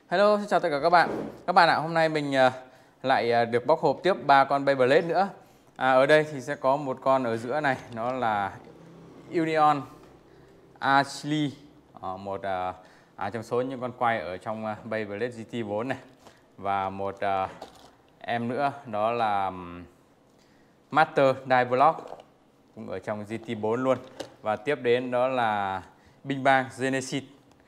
Hello, xin chào tất cả các bạn. Các bạn ạ, hôm nay mình lại được bóc hộp tiếp 3 con Beyblade nữa. Ở đây thì sẽ có một con ở giữa này, nó là Union Ashley, một trong số những con quay ở trong Beyblade GT4 này. Và một em nữa, đó là Master Die Block, cũng ở trong GT4 luôn. Và tiếp đến đó là Big Bang Genesis.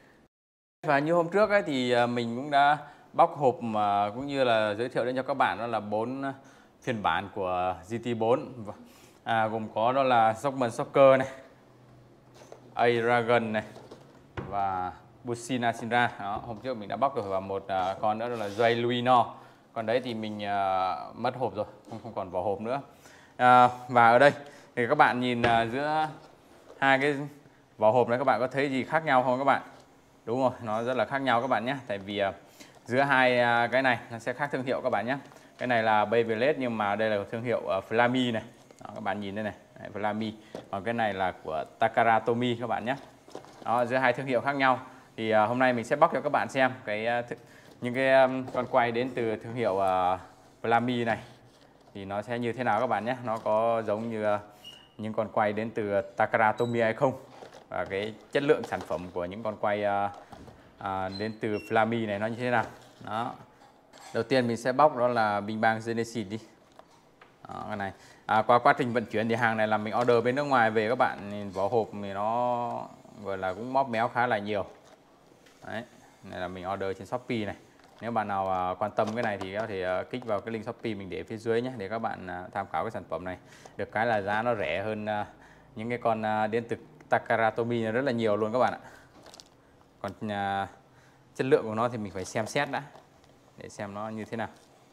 Và như hôm trước ấy, thì mình cũng đã bóc hộp cũng như là giới thiệu đến cho các bạn đó là 4 phiên bản của GT4, gồm có đó là Shockman Shocker này, A-Dragon này và Bushin Ashinra. Đó, hôm trước mình đã bóc rồi. Và một con nữa đó là Jay Luino. Còn đấy thì mình mất hộp rồi, không còn vỏ hộp nữa. Và ở đây thì các bạn nhìn giữa hai cái vỏ hộp này, các bạn có thấy gì khác nhau không các bạn? Đúng rồi, nó rất là khác nhau các bạn nhé. Tại vì giữa hai cái này nó sẽ khác thương hiệu các bạn nhé. Cái này là Beyblade nhưng mà đây là thương hiệu Flamy này. Đó, các bạn nhìn đây này, Flamy. Còn cái này là của Takara Tomy các bạn nhé. Đó, giữa hai thương hiệu khác nhau. Thì hôm nay mình sẽ bóc cho các bạn xem những cái con quay đến từ thương hiệu Flamy này thì nó sẽ như thế nào các bạn nhé. Nó có giống như những con quay đến từ Takara Tomy hay không, và cái chất lượng sản phẩm của những con quay đến từ Flamy này nó như thế nào. Đó. Đầu tiên mình sẽ bóc đó là Big Bang Genesis đi. Đó, cái này qua quá trình vận chuyển thì hàng này là mình order bên nước ngoài về các bạn. Vỏ hộp thì nó gọi là cũng móp méo khá là nhiều. Đấy, này là mình order trên Shopee này. Nếu bạn nào quan tâm cái này thì có thể kích vào cái link Shopee mình để phía dưới nhé, để các bạn tham khảo cái sản phẩm này. Được cái là giá nó rẻ hơn những cái con đến từ Takara Tomy rất là nhiều luôn các bạn ạ. Còn chất lượng của nó thì mình phải xem xét đã để xem nó như thế nào.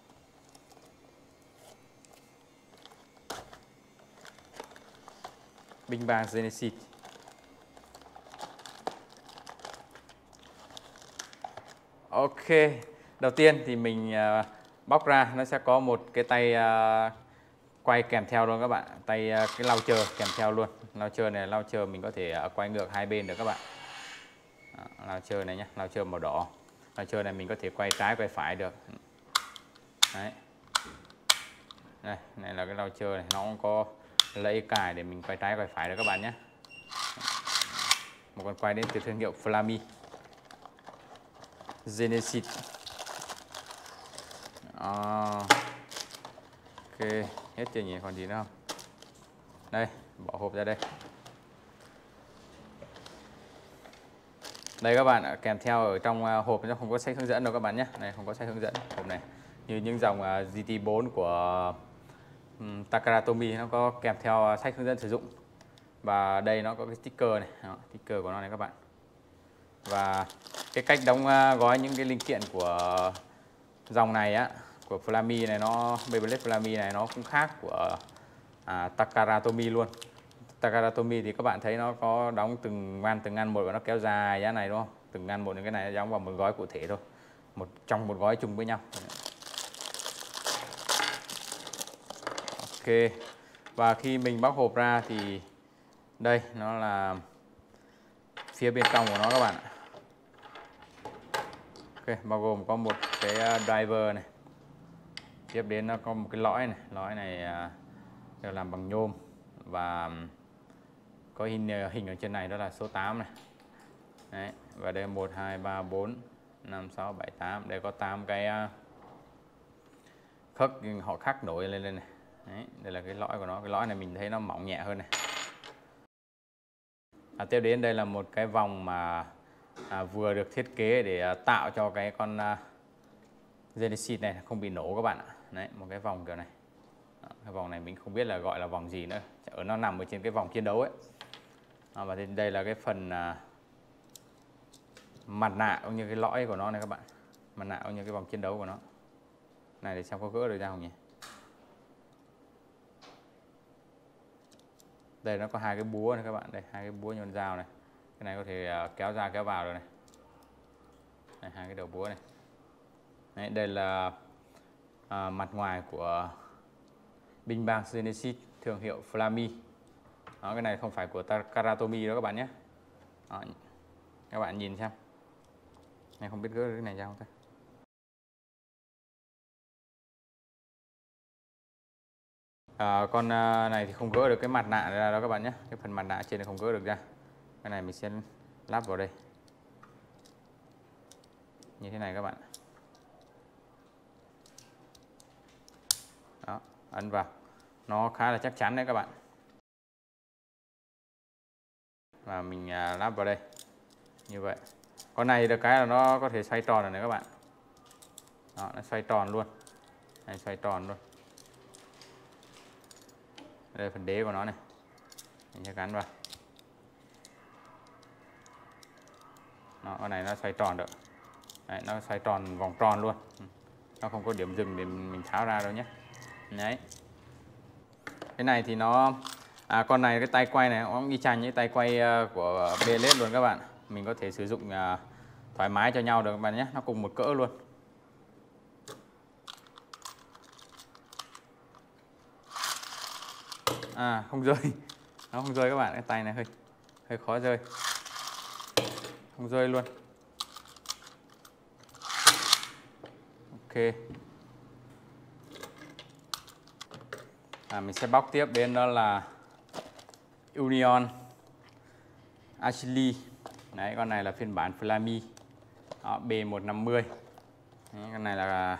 Big Bang Genesis. Ok, đầu tiên thì mình bóc ra, nó sẽ có một cái tay quay kèm theo luôn các bạn. Tay cái launcher kèm theo luôn. Launcher này, launcher mình có thể quay ngược hai bên được các bạn. Launcher này nhé, launcher màu đỏ. Launcher này mình có thể quay trái quay phải được. Đấy. Đây, này là cái launcher này, nó cũng có lẫy cài để mình quay trái quay phải được các bạn nhé. Một con quay đến từ thương hiệu Flamy Genesis. Ok, hết chưa nhỉ, còn gì nữa không? Đây, bỏ hộp ra đây. Đây các bạn ạ, kèm theo ở trong hộp nó không có sách hướng dẫn đâu các bạn nhé. Này, không có sách hướng dẫn hộp này. Như những dòng GT4 của Takara Tomy nó có kèm theo sách hướng dẫn sử dụng. Và đây nó có cái sticker này, đó, sticker của nó này các bạn. Và cái cách đóng gói những cái linh kiện của dòng này á, của Flamy này, Beyblade Flamy này nó cũng khác của Takara Tomy luôn. Takara Tomy thì các bạn thấy nó có đóng từng ngăn một và nó kéo dài giá này đúng không? Từng ngăn một, những cái này nó đóng vào một gói cụ thể thôi, trong một gói chung với nhau. Ok. Và khi mình bóc hộp ra thì đây nó là phía bên trong của nó các bạn ạ. Ok, bao gồm có một cái driver này. Tiếp đến nó có một cái lõi này, lõi này được làm bằng nhôm và có hình ở trên này, đó là số 8 này. Đấy, và đây 1 2 3 4 5 6 7 8, đây có 8 cái họ khắc nổi lên này. Đấy, đây là cái lõi của nó. Cái lõi này mình thấy nó mỏng nhẹ hơn này. Tiếp đến đây là một cái vòng mà vừa được thiết kế để tạo cho cái con Genesis này không bị nổ các bạn ạ. Đấy, một cái vòng kiểu này. Đó, cái vòng này mình không biết là gọi là vòng gì nữa. Nó nằm ở trên cái vòng chiến đấu ấy. Và đây là cái phần mặt nạ cũng như cái lõi của nó này các bạn. Mặt nạ cũng như cái vòng chiến đấu của nó. Này, để xem có gỡ được ra không nhỉ? Đây nó có hai cái búa này các bạn, đây hai cái búa nhọn dao này. Cái này có thể kéo ra kéo vào rồi này. Đây, hai cái đầu búa này. Đấy, đây là mặt ngoài của Big Bang Genesis thương hiệu Flamy. Đó, cái này không phải của Takara Tomy đó các bạn nhé. Đó, các bạn nhìn xem. Này không biết gỡ cái này ra không ta. Con này thì không gỡ được cái mặt nạ ra đó các bạn nhé. Cái phần mặt nạ trên này không gỡ được ra. Cái này mình sẽ lắp vào đây. Như thế này các bạn. Đó, ấn vào. Nó khá là chắc chắn đấy các bạn. Và mình lắp vào đây. Như vậy. Con này được cái là nó có thể xoay tròn rồi này các bạn. Đó, nó xoay tròn luôn. Này, xoay tròn luôn. Đây là phần đế của nó này. Mình sẽ gắn vào. Đó, con này nó xoay tròn được. Đấy, nó xoay tròn vòng tròn luôn. Nó không có điểm dừng để mình tháo ra đâu nhé. Đấy. Cái này thì nó con này cái tay quay này nó cũng y chang như tay quay của Beyblade luôn các bạn. Mình có thể sử dụng thoải mái cho nhau được các bạn nhé. Nó cùng một cỡ luôn. Không rơi. Nó không rơi các bạn. Cái tay này hơi khó rơi. Không rơi luôn. Ok. Mình sẽ bóc tiếp bên đó là Union Achille. Đấy, con này là phiên bản Flammy. Đó, B150. Đấy, con này là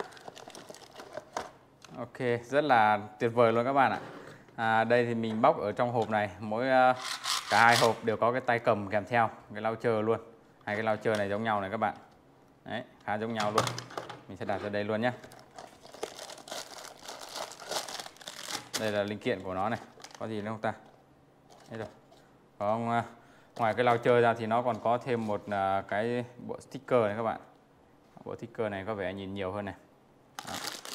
ok, rất là tuyệt vời luôn các bạn ạ. Đây thì mình bóc ở trong hộp này, cả hai hộp đều có cái tay cầm kèm theo, cái launcher luôn. Hai cái launcher này giống nhau này các bạn. Đấy, khá giống nhau luôn. Mình sẽ đặt ra đây luôn nhé. Đây là linh kiện của nó này. Có gì nữa không ta? Đây rồi. Có ngoài cái launcher ra thì nó còn có thêm một cái bộ sticker này các bạn. Bộ sticker này có vẻ nhìn nhiều hơn này. Đó.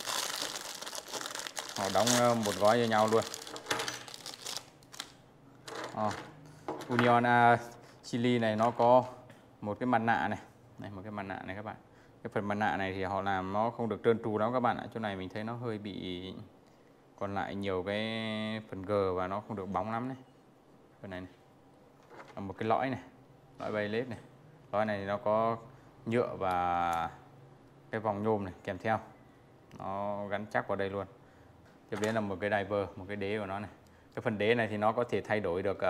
Họ đóng một gói với nhau luôn. Union Chile này nó có một cái mặt nạ này, một cái mặt nạ này các bạn. Cái phần mặt nạ này thì họ làm nó không được trơn tru lắm các bạn ạ. Chỗ này mình thấy nó hơi bị còn lại nhiều cái phần G và nó không được bóng lắm này. Phần này một cái lõi này, lõi Beyblade này. Lõi này thì nó có nhựa và cái vòng nhôm này kèm theo. Nó gắn chắc vào đây luôn. Tiếp đến là một cái diver, một cái đế của nó này. Cái phần đế này thì nó có thể thay đổi được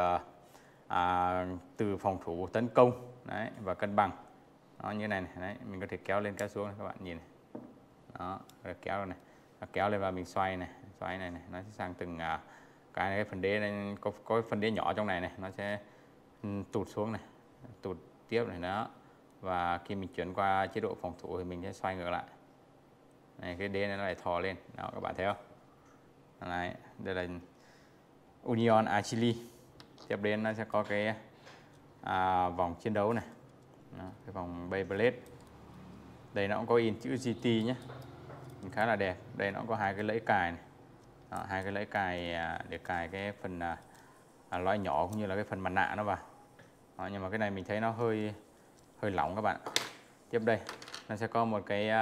từ phòng thủ, tấn công đấy, và cân bằng. Nó như này này, đấy, mình có thể kéo lên kéo xuống này, các bạn nhìn này. Đó, kéo rồi này. Kéo lên và mình xoay này, này, nó sẽ sang từng cái phần đế này, có cái phần đế nhỏ trong này này, nó sẽ tụt xuống này, tụt tiếp này đó. Và khi mình chuyển qua chế độ phòng thủ thì mình sẽ xoay ngược lại. Này, cái đế này nó lại thò lên. Đó, các bạn thấy không? Đấy, đây là Union Achille. Tiếp đến nó sẽ có cái vòng chiến đấu này. Đó, cái vòng Beyblade. Đây nó cũng có in chữ GT nhé. Khá là đẹp. Đây nó cũng có hai cái lẫy cài này. Đó, hai cái lẫy cài để cài cái phần lõi nhỏ cũng như là cái phần mặt nạ nó vào. Đó, nhưng mà cái này mình thấy nó hơi lỏng các bạn. Tiếp đây nó sẽ có một cái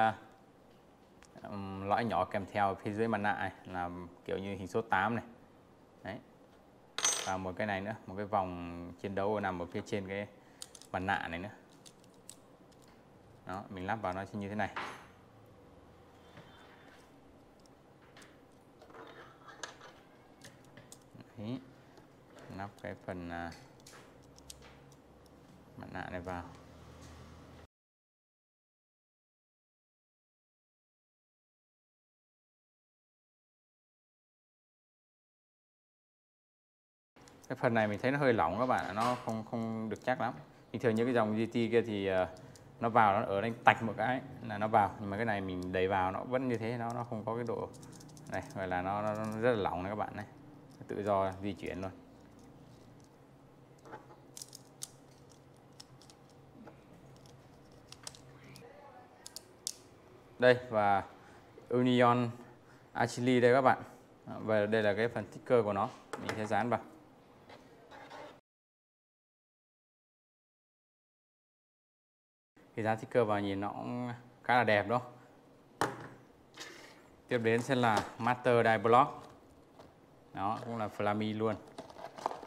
lõi nhỏ kèm theo phía dưới mặt nạ này, là kiểu như hình số 8 này. Đấy. Và một cái này nữa, một cái vòng chiến đấu nằm ở phía trên cái mặt nạ này nữa. Đó, mình lắp vào nó sẽ như thế này. Đấy. Lắp cái phần mặt nạ này vào. Cái phần này mình thấy nó hơi lỏng các bạn, nó không được chắc lắm. Bình thường những cái dòng GT kia thì nó vào, nó ở đây tạch một cái là nó vào, nhưng mà cái này mình đẩy vào nó vẫn như thế, nó không có cái độ này, gọi là nó rất là lỏng này các bạn này, tự do di chuyển luôn. Đây, và Union Achille đây các bạn. Và đây là cái phần sticker của nó, mình sẽ dán vào. Thì dán sticker vào nhìn nó cũng khá là đẹp đó. Tiếp đến sẽ là Master Die Block. Đó, cũng là Flammy luôn.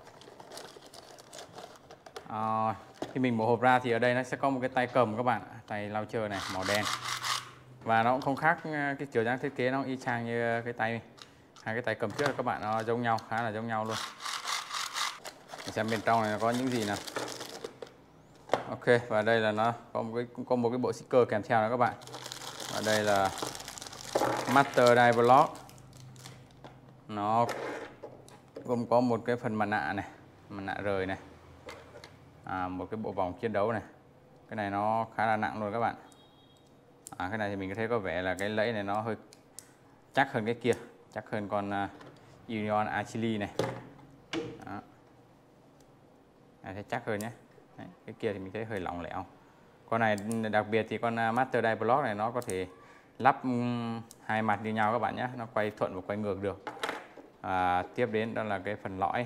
Khi mình mở hộp ra thì ở đây nó sẽ có một cái tay cầm các bạn. tay lau chơ này màu đen. Và nó cũng không khác, cái kiểu dáng thiết kế nó y chang như cái tay, hai cái tay cầm trước các bạn, nó giống nhau, khá là giống nhau luôn. Mình xem bên trong này nó có những gì nào. Ok, và đây là nó có một cái bộ sticker kèm theo đó các bạn. Và đây là Master Die Block. Nó gồm có một cái phần mặt nạ này, mặt nạ rời này, một cái bộ vòng chiến đấu này. Cái này nó khá là nặng luôn các bạn. Cái này thì mình có thấy có vẻ là cái lẫy này nó hơi chắc hơn cái kia, chắc hơn con Union Achilles này. Đó. Này thấy chắc hơn nhé. Đấy, cái kia thì mình thấy hơi lỏng lẻo. Con này đặc biệt thì con Master Die Block này nó có thể lắp hai mặt như nhau các bạn nhé, nó quay thuận và quay ngược được. Tiếp đến đó là cái phần lõi.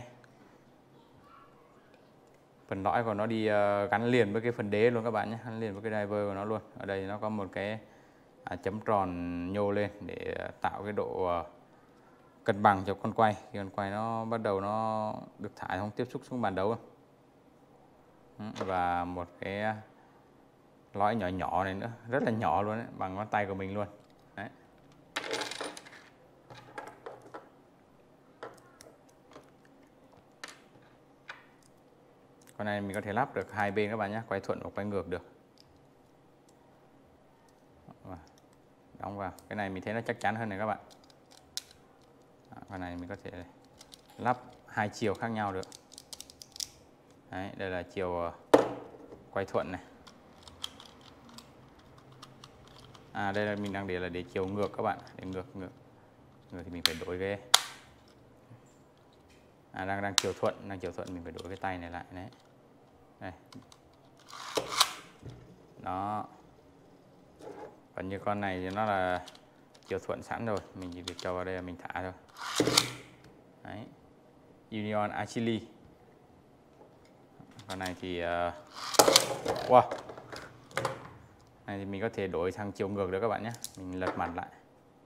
Phần lõi của nó đi gắn liền với cái phần đế luôn các bạn nhé, gắn liền với cái driver của nó luôn. Ở đây nó có một cái chấm tròn nhô lên để tạo cái độ cân bằng cho con quay. Khi con quay nó bắt đầu nó được thả không tiếp xúc xuống bàn đấu. Và một cái lõi nhỏ nhỏ này nữa, rất là nhỏ luôn đấy, bằng ngón tay của mình luôn. Đấy. Con này mình có thể lắp được hai bên các bạn nhé, quay thuận và quay ngược được. Đóng vào. Cái này mình thấy nó chắc chắn hơn này các bạn. Con này mình có thể lắp hai chiều khác nhau được. Đấy, đây là chiều quay thuận này. Đây là mình đang để là để chiều ngược các bạn, để ngược thì mình phải đổi cái đang chiều thuận, mình phải đổi cái tay này lại đấy. Đây. Đó. Còn như con này thì nó là chiều thuận sẵn rồi, mình chỉ việc cho vào đây là mình thả thôi. Đấy. Union Achilles. Con này thì wow. Này thì mình có thể đổi sang chiều ngược được các bạn nhé. Mình lật mặt lại.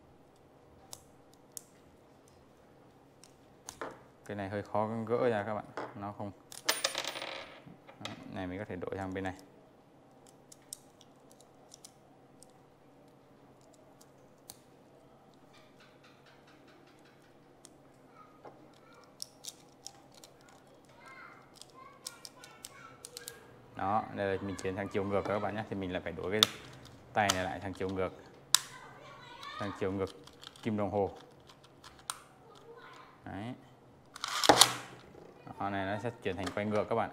Cái này hơi khó gỡ ra các bạn, nó không. Này mình có thể đổi sang bên này. Đó, đây là mình chuyển sang chiều ngược các bạn nhé, thì mình lại phải đổi cái tay này lại sang chiều ngược. Sang chiều ngược kim đồng hồ. Đấy. Đó, này nó sẽ chuyển thành quay ngược các bạn.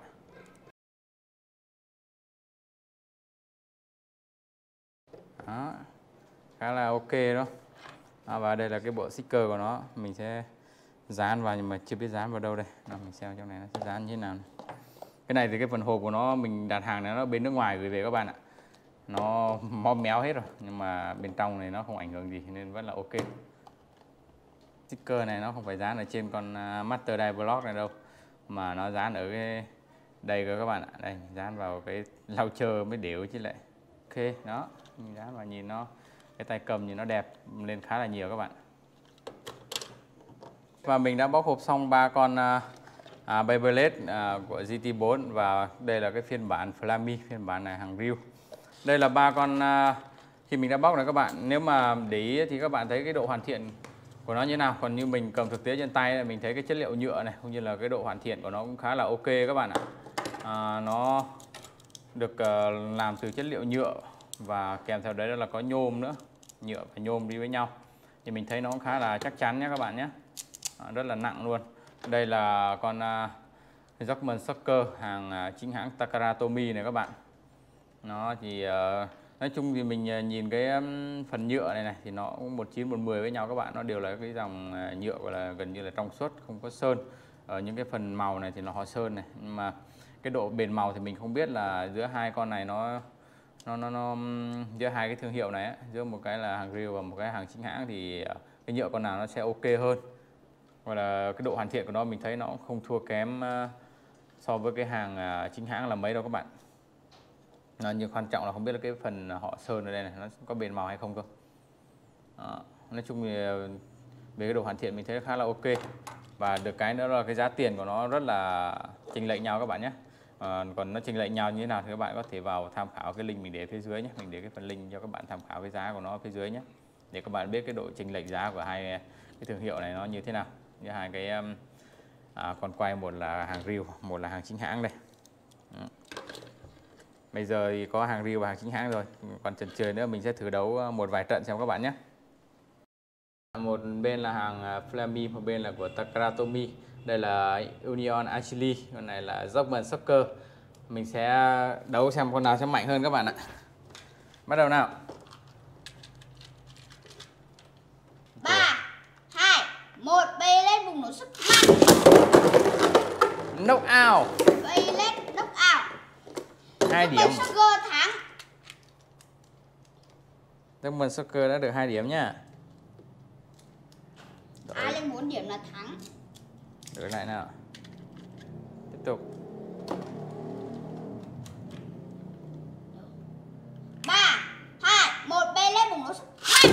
Đó. Khá là ok đó. Và đây là cái bộ sticker của nó, mình sẽ dán vào nhưng mà chưa biết dán vào đâu đây. Mình xem trong này nó sẽ dán như thế nào này. Cái này thì cái phần hộp của nó mình đặt hàng này nó bên nước ngoài gửi về các bạn ạ. Nó móp méo hết rồi, nhưng mà bên trong này nó không ảnh hưởng gì nên vẫn là ok. Sticker này nó không phải dán ở trên con Master Die Block này đâu, mà nó dán ở cái đây cơ các bạn ạ. Đây, dán vào cái lau chơ mới đều chứ lại. Ok, đó, mình dán vào nhìn nó, cái tay cầm nhìn nó đẹp lên khá là nhiều các bạn. Và mình đã bóc hộp xong 3 con Beyblade của GT4 và đây là cái phiên bản Flammy, phiên bản này hàng Ryu. Đây là 3 con khi mình đã bóc này các bạn. Nếu mà để ý thì các bạn thấy cái độ hoàn thiện của nó như thế nào. Còn như mình cầm thực tế trên tay mình thấy cái chất liệu nhựa này cũng như là cái độ hoàn thiện của nó cũng khá là ok các bạn ạ. Nó được làm từ chất liệu nhựa và kèm theo đấy là có nhôm nữa, nhựa và nhôm đi với nhau. Thì mình thấy nó cũng khá là chắc chắn nhé các bạn nhé. Rất là nặng luôn. Đây là con Rockman Soccer hàng chính hãng Takara Tomy này các bạn. Nó thì nói chung thì mình nhìn cái phần nhựa này thì nó cũng 19 110 với nhau các bạn. Nó đều là cái dòng nhựa gọi là gần như là trong suốt, không có sơn. Ở những cái phần màu này thì nó có sơn này, nhưng mà cái độ bền màu thì mình không biết là giữa hai con này nó giữa hai cái thương hiệu này giữa một cái là hàng Ryu và một cái hàng chính hãng thì cái nhựa con nào nó sẽ ok hơn. Hoặc là cái độ hoàn thiện của nó mình thấy nó cũng không thua kém so với cái hàng chính hãng là mấy đâu các bạn. Nhưng quan trọng là không biết là cái phần họ sơn ở đây này nó có bền màu hay không cơ. Nói chung thì về cái độ hoàn thiện mình thấy khá là ok. Và được cái nữa là cái giá tiền của nó rất là chênh lệch nhau các bạn nhé. Còn nó chênh lệch nhau như thế nào thì các bạn có thể vào tham khảo cái link mình để phía dưới nhé. Mình để cái phần link cho các bạn tham khảo cái giá của nó ở phía dưới nhé, để các bạn biết cái độ chênh lệch giá của hai cái thương hiệu này nó như thế nào. Như hai cái con quay, một là hàng riêng, một là hàng chính hãng đây. Bây giờ thì có hàng riêng và hàng chính hãng rồi, còn chần chừ nữa mình sẽ thử đấu một vài trận xem các bạn nhé. Một bên là hàng Flammy, một bên là của Takaratomi. Đây là Union Achilles, con này là German Soccer. Mình sẽ đấu xem con nào sẽ mạnh hơn các bạn ạ. Bắt đầu nào. 3, 2, 1, bay lên bùng nổ sức mạnh. Knock out. Bay lên knock out. 2 điểm. German Soccer thắng. German Soccer đã được 2 điểm nhá. Ai lên 4 điểm là thắng. Đổi lại nào. Tiếp tục. 3, 2, 1, bay lên bùng nổ sức mạnh.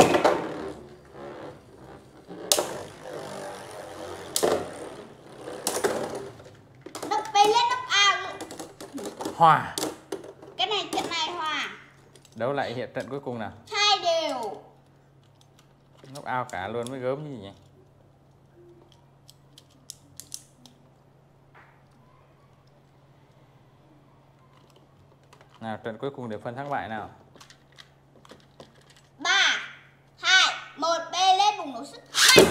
Bay lên knock out. Hòa. Cái này trận này hòa. Đấu lại hiện trận cuối cùng nào. 2 đều. Knock out cả luôn mới gớm như gì nhỉ. Nào, trận cuối cùng để phân thắng bại nào. 3, 2, 1, bay lên bùng nổ sức mạnh.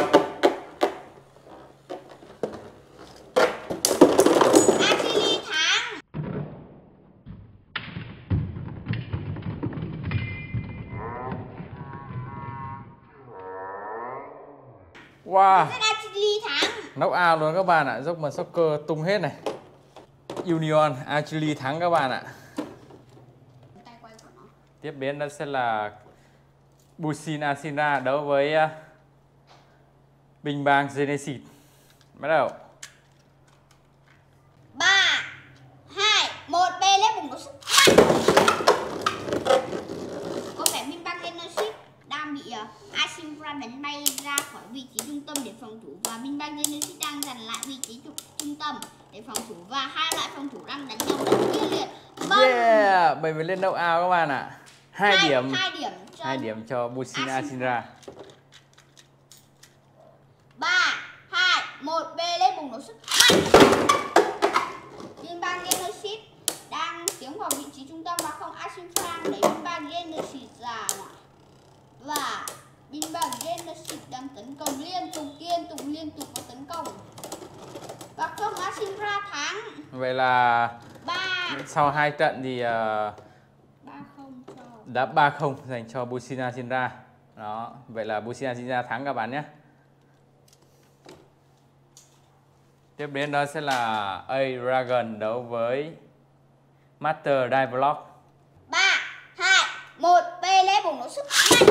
Achilles thắng. Wow, Achilles thắng. knock out luôn các bạn ạ. German Soccer tung hết này. Union Achilles thắng các bạn ạ. Tay quay của nó. Tiếp đến đó sẽ là Busin Asina đấu với Binh Bang Genesis. Bắt đầu. 3, 2, 1, bay lên bùng nổ sức mạnh. Có vẻ Binh Bang Genesis đang bị Asimra đánh bay ra khỏi vị trí trung tâm để phòng thủ, và Binh Bang Genesis đang giành lại vị trí trung tâm để phòng thủ, và hai loại phòng thủ đang đánh nhau rất quyết liệt. Yeah, mình mới lên knock out các bạn ạ. 2 điểm. 2 điểm cho Busin Asina. 3, 2, 1, bay lên bùng nổ sức mạnh. Binh Bang Genesis đang tiến vào vị trí trung tâm và không Asimfran để Binh Bang Genesis ra ngoài. Và Binh Bang Genesis đang tấn công liên tục và tấn công. Và không Asimfran thắng. Vậy là 3, sau 2 trận thì 3-0 cho. đã 3-0 dành cho Busin Asina. Đó, vậy là Busin Asina thắng các bạn nhé. Tiếp đến đó sẽ là A-Dragon đấu với Master Diveblock. 3, 2, 1, bay lên bùng nổ sức mạnh.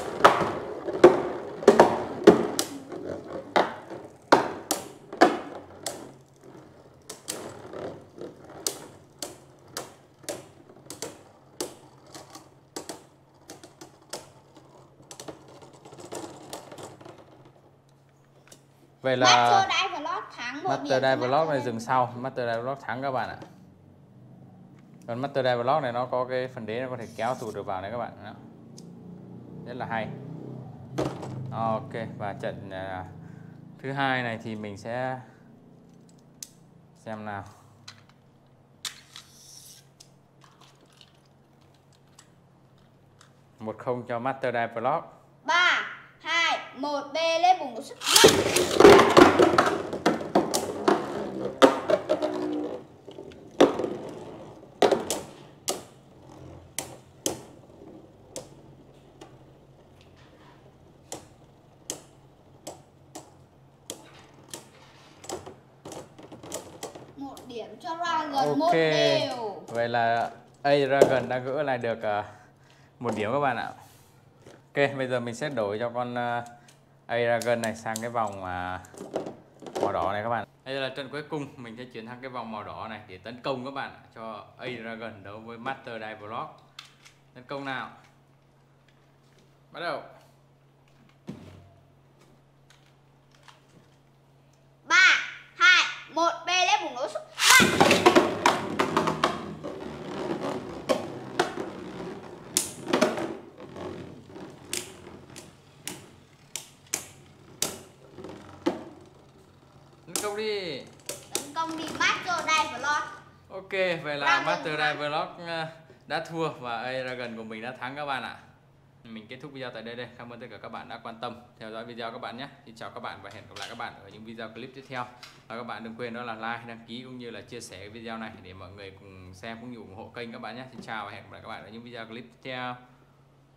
Vậy là Master Diveblock thắng 1 điểm. Master Diveblock này dừng sau. Master Diveblock thắng các bạn ạ. Còn Master Diveblock này nó có cái phần đế nó có thể kéo tụt được vào này các bạn. Đó. Rất là hay. Ok, và trận thứ hai này thì mình sẽ xem nào. Một không cho Master Diveblock. 3, 2, 1, bay lên bùng nổ sức mạnh. Một điểm cho Dragon, 1 đều. Vậy là A-Dragon đã gỡ lại được 1 điểm các bạn ạ. Ok, bây giờ mình sẽ đổi cho con A-Dragon này sang cái vòng màu đỏ này các bạn. Đây là trận cuối cùng, mình sẽ chuyển sang cái vòng màu đỏ này để tấn công các bạn, cho A-Dragon đấu với Master Diveblock. Tấn công nào. Bắt đầu. 3, 2, 1, bay lên bùng nổ sức Tấn công đi. Tấn công đi Master Dive Vlog. Ok, vậy là Master Dive Vlog đã thua và A-Dragon của mình đã thắng các bạn ạ. Mình kết thúc video tại đây. Cảm ơn tất cả các bạn đã quan tâm theo dõi video các bạn nhé. Xin chào các bạn và hẹn gặp lại các bạn ở những video clip tiếp theo. Và các bạn đừng quên đó là like, đăng ký cũng như là chia sẻ video này để mọi người cùng xem cũng như ủng hộ kênh các bạn nhé. Xin chào và hẹn gặp lại các bạn ở những video clip tiếp theo.